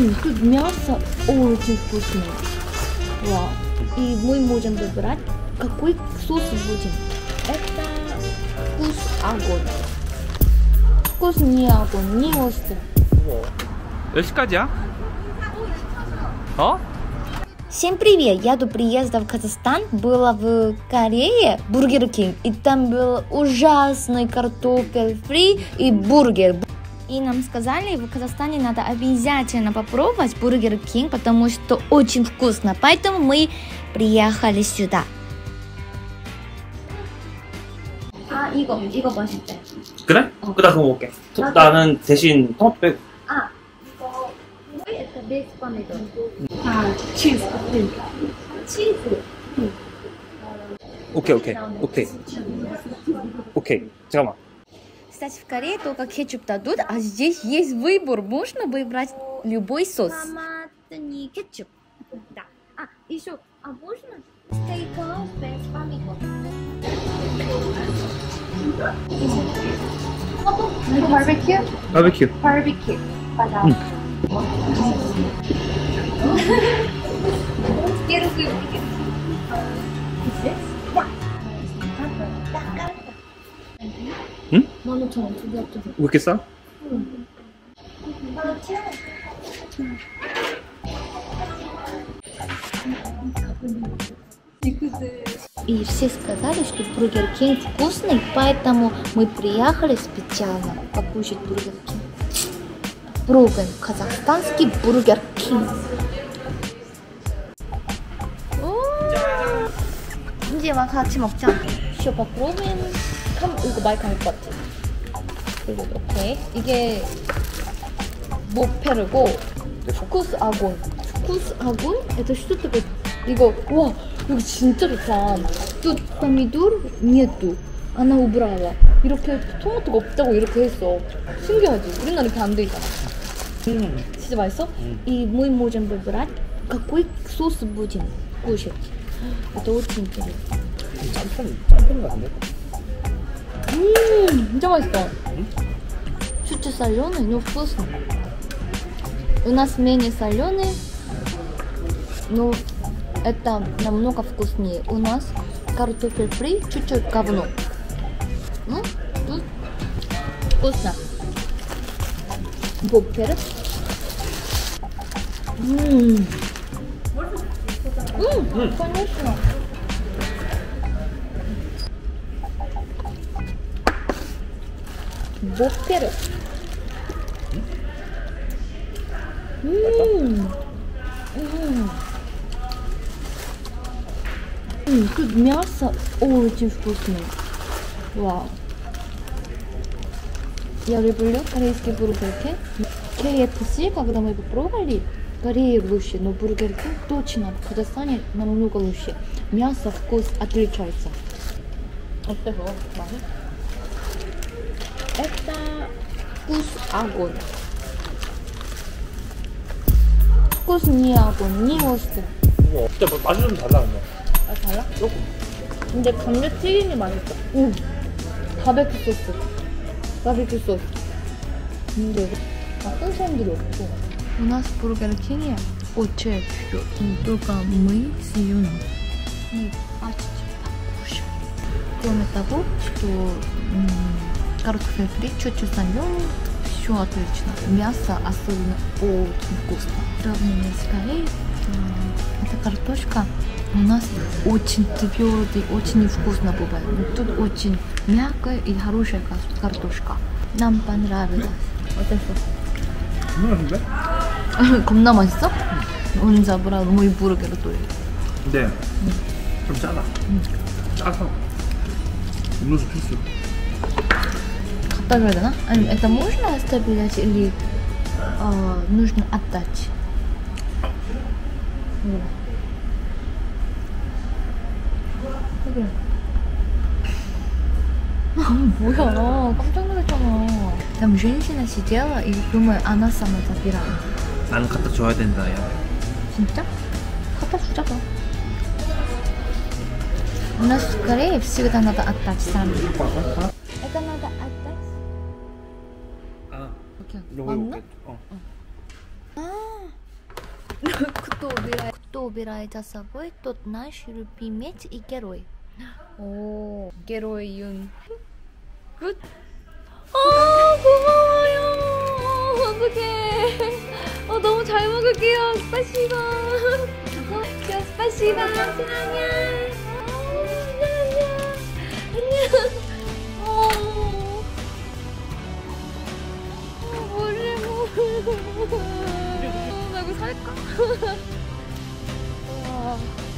Тут мясо очень вкусное. Вау. И мы можем выбрать, какой соус будем. Это вкус огонь. Вкус не огонь, не острый. 몇 시까지야? 어? Всем привет! Я до приезда в Казахстан была в Корее, Бургер Кинг, и там был ужасный картофель фри и бургер. И нам сказали, в Казахстане надо обязательно попробовать Бургер Кинг, потому что очень вкусно. Поэтому мы приехали сюда. 아 이거 맛있대. 그래? 그다 그거 먹을게. 나는 대신 토마토 빼고. 아 이거 это без помидор. 아 치즈. 치즈. 오케이. 잠깐만. Кстати, в Корее только кетчуп дадут, а здесь есть выбор. Можно выбрать любой соус. Томатный кетчуп. Да. А, еще, а можно стейк-хаус без помидор? Барбекю? Барбекю, пожалуйста. Первый бургер. 응? 15,000원 두 개 합쳐서. 왜 이렇게 싸? И все сказали, что Бургер Кинг вкусный, поэтому мы приехали специально покушать Бургер Кинг. Пробуем казахстанский Бургер Кинг. 이제 막 같이 먹자. Еще попробуем. 이거 많이 갈 것 같아. 그리고 이렇게 이게 모페르고 후쿠스 아곤. 후쿠스 아곤? Это что такое? 이거 와 여기 진짜 좋다. Тут помидор нету. Она убрала. 이렇게 토마토가 없다고 이렇게 했어. 신기하지? 우리나라 이렇게 안 돼 있잖아. 진짜 맛있어? И мы можем выбрать, какой соус будем кушать. Это очень интересно. 짬뽕 같은데? 진짜 맛있어. Чуть-чуть соленый, но вкусно. У нас менее соленый, но это намного вкуснее. У нас картофель фри, чуть-чуть говно. Ну, тут вкусно. Бобпер. Конечно. Бобпер. Тут мясо очень вкусное. Вау. Я люблю корейские бургерки. KFC, когда мы попробовали, Корея лучше, но Бургер Кинг точно в Казахстане намного лучше. Мясо, вкус отличается. 어때서? 맛이? Это вкус огонь. вкус не огонь, не острый. 진짜 뭐 맛이 좀 달라 근데. 아 달라? 조금. 근데 감자튀김이 맛있어. 응. 바베큐 소스. 바베큐 소스. 근데 나쁜 사람들이 없고. У нас Бургер Кинг очень только мы с Юной. Мы почти покушали. Кроме того, что картофель фри чуть-чуть соленый, все отлично. Мясо особенно очень вкусно. В сравнении с Кореей, эта картошка у нас очень твердый, очень невкусно бывает. Тут очень мягкая и хорошая картошка. Нам понравилось. 어땠어? 맛있는데? 겁나 맛있어? 오늘 잡으라 너무 부르게로 또. 근데 좀 짜다. 짜서 음료수 필수. 갖다 줘야 되나? 아니면 это можно оставить или нужно отдать? 그래. 뭐야, 깜짝 놀랐잖아. Там женщина сидела и думаю, она сама забирала. 나는 갖다 줘야 된다 야. 진짜? 갖다 주자 봐. У нас в Корее всегда надо отдать сами. Это надо отдать? 아, 오케이. 이거 맞나? 이렇게, 아. Кто убирает за собой, тот наш любимец и герой. 오, герой 윤. 굿. 고마워요. 어떡해. 너무 잘 먹을게요. 스파시바. 스파시바. 안녕. 뭐래. 나 이거 살까?